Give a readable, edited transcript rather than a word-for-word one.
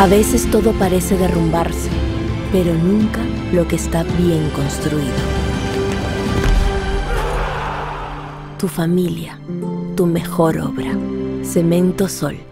A veces todo parece derrumbarse, pero nunca lo que está bien construido. Tu familia, tu mejor obra. Cemento Sol.